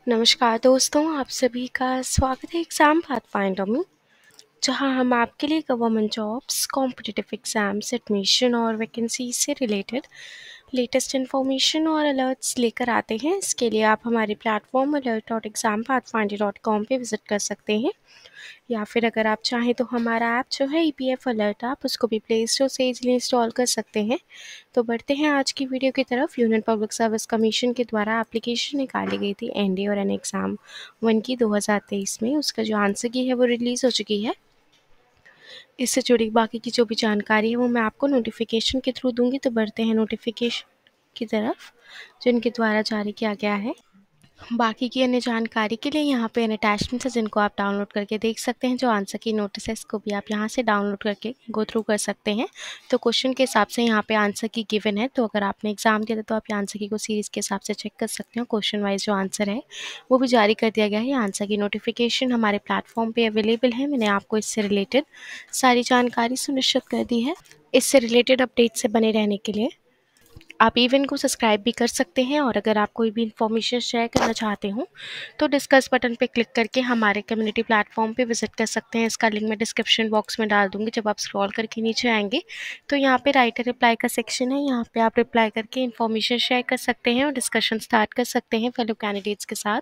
नमस्कार दोस्तों, आप सभी का स्वागत है एग्ज़ाम पाथफाइंडर में, जहां हम आपके लिए government jobs, competitive exams, admission और वैकेंसी से रिलेटेड लेटेस्ट इन्फॉर्मेशन और अलर्ट्स लेकर आते हैं। इसके लिए आप हमारे प्लेटफॉर्म alert.exampathfinder.com पे विज़िट कर सकते हैं, या फिर अगर आप चाहें तो हमारा ऐप जो है EPF अलर्ट, आप उसको भी प्ले स्टोर से इजीली इंस्टॉल कर सकते हैं। तो बढ़ते हैं आज की वीडियो की तरफ। यूनियन पब्लिक सर्विस कमीशन के द्वारा एप्लीकेशन निकाली गई थी ND और NA एग्ज़ाम 1 की 2023 में, उसका जो आंसर की है वो रिलीज़ हो चुकी है। इससे जुड़ी बाकी की जो भी जानकारी है वो मैं आपको नोटिफिकेशन के थ्रू दूंगी। तो बढ़ते हैं नोटिफिकेशन की तरफ, जो इनके द्वारा जारी किया गया है। बाकी की अन्य जानकारी के लिए यहाँ पे अन्य अटैचमेंट्स है जिनको आप डाउनलोड करके देख सकते हैं। जो आंसर की नोटिस है इसको भी आप यहाँ से डाउनलोड करके गो थ्रू कर सकते हैं। तो क्वेश्चन के हिसाब से यहाँ पे आंसर की गिवन है, तो अगर आपने एग्जाम दिया था तो आप आंसर की को सीरीज़ के हिसाब से चेक कर सकते हो। क्वेश्चन वाइज जो आंसर है वो भी जारी कर दिया गया है। आंसर की नोटिफिकेशन हमारे प्लेटफॉर्म पर अवेलेबल है। मैंने आपको इससे रिलेटेड सारी जानकारी सुनिश्चित कर दी है। इससे रिलेटेड अपडेट से बने रहने के लिए आप इवेंट को सब्सक्राइब भी कर सकते हैं, और अगर आप कोई भी इन्फॉर्मेशन शेयर करना चाहते हो तो डिस्कस बटन पे क्लिक करके हमारे कम्युनिटी प्लेटफॉर्म पे विजिट कर सकते हैं। इसका लिंक मैं डिस्क्रिप्शन बॉक्स में डाल दूंगी। जब आप स्क्रॉल करके नीचे आएंगे तो यहाँ पे राइट रिप्लाई का सेक्शन है, यहाँ पे आप रिप्लाई करके इन्फॉर्मेशन शेयर कर सकते हैं और डिस्कशन स्टार्ट कर सकते हैं फेलो कैंडिडेट्स के साथ।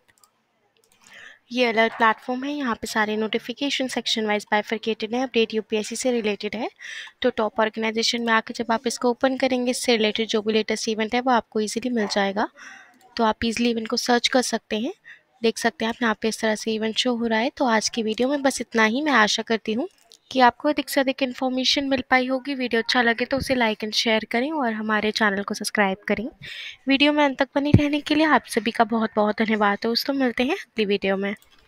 ये अलर्ट प्लेटफॉर्म है, यहाँ पे सारे नोटिफिकेशन सेक्शन वाइज बाइफरकेटेड है। अपडेट यूपीएससी से रिलेटेड है, तो टॉप ऑर्गेनाइजेशन में आकर जब आप इसको ओपन करेंगे, इससे रिलेटेड जो भी लेटेस्ट इवेंट है वो आपको इजीली मिल जाएगा। तो आप इजीली इवेंट को सर्च कर सकते हैं। देख सकते हैं आप यहाँ पे इस तरह से इवेंट शो हो रहा है। तो आज की वीडियो में बस इतना ही। मैं आशा करती हूँ कि आपको अधिक से अधिक इन्फॉर्मेशन मिल पाई होगी। वीडियो अच्छा लगे तो उसे लाइक एंड शेयर करें और हमारे चैनल को सब्सक्राइब करें। वीडियो में अंत तक बने रहने के लिए आप सभी का बहुत बहुत धन्यवाद। दोस्तों, मिलते हैं अगली वीडियो में।